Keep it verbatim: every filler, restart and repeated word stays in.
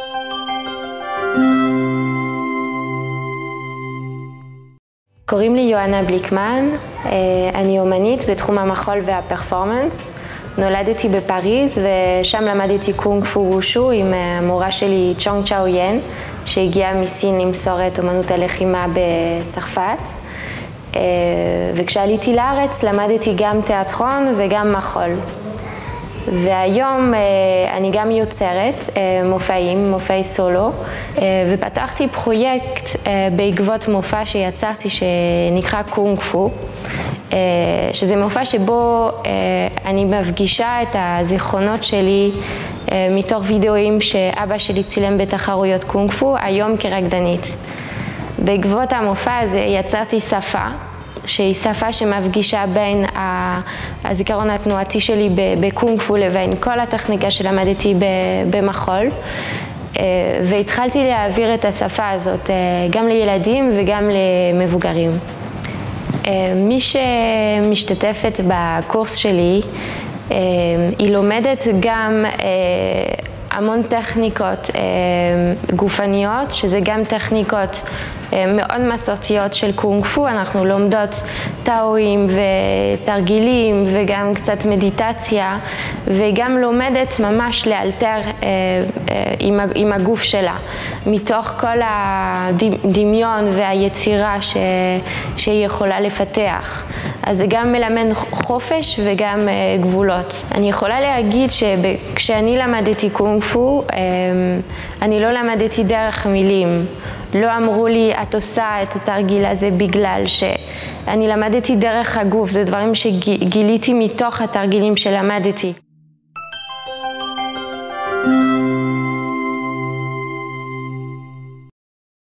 קוראים לי יואנה בליקמן, אני אומנית בתחום המחול והפרפורמנס. נולדתי בפריז ושם למדתי קונג פו וושו עם מורה שלי צ'ונג צ'או ין, שהגיעה מסין למסור את אומנות הלחימה בצרפת. וכשעליתי לארץ למדתי גם תיאטרון וגם מחול. והיום אני גם יוצרת מופעים, מופעי סולו, ופתחתי פרויקט בעקבות מופע שיצרתי שנקרא קונג פו, שזה מופע שבו אני מפגישה את הזיכרונות שלי מתוך וידאוים שאבא שלי צילם בתחרויות קונג פו, היום כרקדנית. בעקבות המופע הזה יצרתי שפה, שהיא שפה שמפגישה בין הזיכרון התנועתי שלי בקונג פו לבין כל הטכניקה שלמדתי במחול, והתחלתי להעביר את השפה הזאת גם לילדים וגם למבוגרים. מי שמשתתפת בקורס שלי, היא לומדת גם המון טכניקות גופניות, שזה גם טכניקות מאוד מסורתיות של קונג פו. אנחנו לומדות טאואים ותרגילים וגם קצת מדיטציה, וגם לומדת ממש לאלתר עם, עם הגוף שלה, מתוך כל הדמיון והיצירה ש, שהיא יכולה לפתח. אז זה גם מלמד חופש וגם גבולות. אני יכולה להגיד שכשאני למדתי קונג פו, אני לא למדתי דרך מילים. לא אמרו לי, את עושה את התרגיל הזה בגלל שאני למדתי דרך הגוף. זה דברים שגיליתי מתוך התרגילים שלמדתי.